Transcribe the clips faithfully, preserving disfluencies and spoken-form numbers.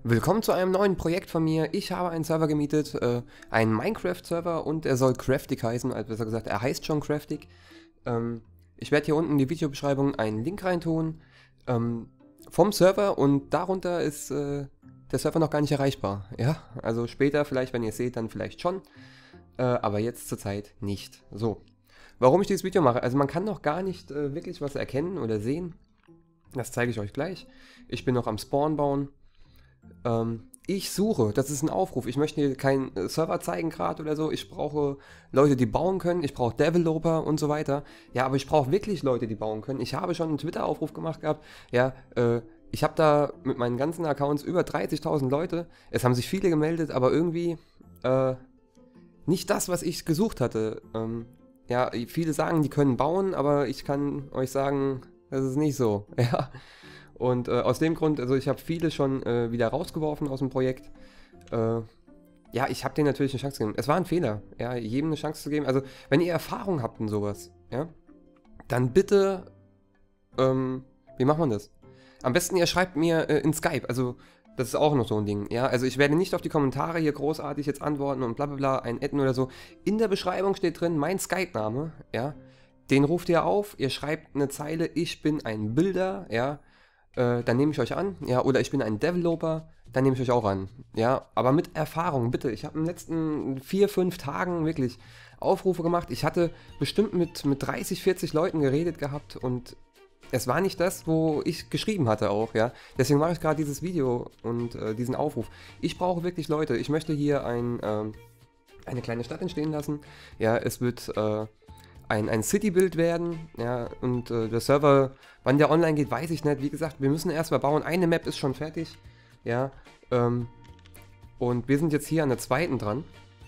Willkommen zu einem neuen Projekt von mir. Ich habe einen Server gemietet, äh, einen Minecraft-Server, und er soll Craftic heißen, also besser gesagt, er heißt schon Craftic. Ähm, ich werde hier unten in die Videobeschreibung einen Link reintun ähm, vom Server, und darunter ist äh, der Server noch gar nicht erreichbar. Ja, also später vielleicht, wenn ihr es seht, dann vielleicht schon, äh, aber jetzt zurzeit nicht. So, warum ich dieses Video mache, also man kann noch gar nicht äh, wirklich was erkennen oder sehen. Das zeige ich euch gleich. Ich bin noch am Spawn bauen. Ähm, ich suche, das ist ein Aufruf. Ich möchte hier keinen äh, Server zeigen gerade oder so. Ich brauche Leute, die bauen können. Ich brauche Developer und so weiter. Ja, aber ich brauche wirklich Leute, die bauen können. Ich habe schon einen Twitter-Aufruf gemacht gehabt. Ja, äh, ich habe da mit meinen ganzen Accounts über dreißigtausend Leute. Es haben sich viele gemeldet, aber irgendwie äh, nicht das, was ich gesucht hatte. Ähm, ja, viele sagen, die können bauen, aber ich kann euch sagen, das ist nicht so. Ja. Und äh, aus dem Grund, also ich habe viele schon äh, wieder rausgeworfen aus dem Projekt. Äh, ja, ich habe denen natürlich eine Chance gegeben. Es war ein Fehler, ja, jedem eine Chance zu geben. Also, wenn ihr Erfahrung habt in sowas, ja, dann bitte, ähm, wie macht man das? Am besten ihr schreibt mir äh, in Skype, also das ist auch noch so ein Ding, ja. Also ich werde nicht auf die Kommentare hier großartig jetzt antworten und bla bla bla, ein Adden oder so. In der Beschreibung steht drin mein Skype-Name, ja. Den ruft ihr auf, ihr schreibt eine Zeile, ich bin ein Bilder, ja. Äh, dann nehme ich euch an, ja, oder ich bin ein Developer, dann nehme ich euch auch an, ja, aber mit Erfahrung, bitte. Ich habe in den letzten vier, fünf Tagen wirklich Aufrufe gemacht. Ich hatte bestimmt mit, mit dreißig, vierzig Leuten geredet gehabt, und es war nicht das, wo ich geschrieben hatte auch, ja. Deswegen mache ich gerade dieses Video und äh, diesen Aufruf. Ich brauche wirklich Leute. Ich möchte hier ein, ähm, eine kleine Stadt entstehen lassen. Ja, es wird äh, ein, ein City-Build werden, ja, und äh, der Server, wann der online geht, weiß ich nicht. Wie gesagt, wir müssen erstmal bauen. Eine Map ist schon fertig, ja, ähm, und wir sind jetzt hier an der zweiten dran.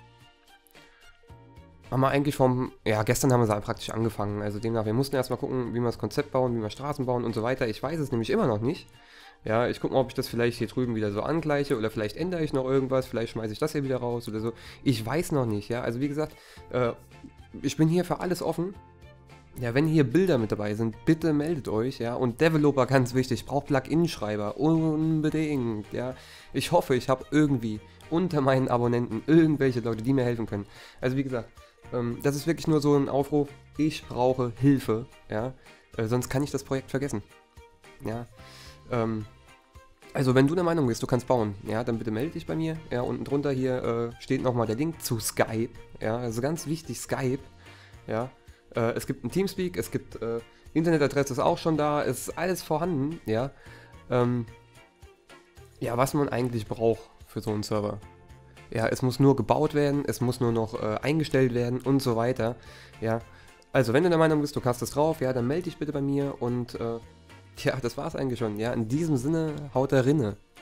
Haben wir eigentlich vom, ja, gestern haben wir es praktisch angefangen, also demnach, wir mussten erstmal gucken, wie wir das Konzept bauen, wie wir Straßen bauen und so weiter. Ich weiß es nämlich immer noch nicht. Ja, ich gucke mal, ob ich das vielleicht hier drüben wieder so angleiche, oder vielleicht ändere ich noch irgendwas, vielleicht schmeiße ich das hier wieder raus oder so. Ich weiß noch nicht, ja, also wie gesagt, äh, ich bin hier für alles offen. Ja, wenn hier Bilder mit dabei sind, bitte meldet euch, ja. Und Developer, ganz wichtig, braucht Plugin-Schreiber, unbedingt, ja. Ich hoffe, ich habe irgendwie unter meinen Abonnenten irgendwelche Leute, die mir helfen können. Also wie gesagt, ähm, das ist wirklich nur so ein Aufruf, ich brauche Hilfe, ja. Äh, sonst kann ich das Projekt vergessen, ja. Ähm, also wenn du der Meinung bist, du kannst bauen, ja, dann bitte melde dich bei mir. Ja, unten drunter hier äh, steht nochmal der Link zu Skype, ja, also ganz wichtig, Skype, ja. Äh, es gibt ein Teamspeak, es gibt äh, Internetadresse ist auch schon da, es ist alles vorhanden, ja. Ähm, ja, was man eigentlich braucht für so einen Server. Ja, es muss nur gebaut werden, es muss nur noch äh, eingestellt werden und so weiter, ja. Also wenn du der Meinung bist, du kannst das drauf, ja, dann melde dich bitte bei mir, und äh, ja, das war's eigentlich schon, ja. In diesem Sinne, haut da rinne.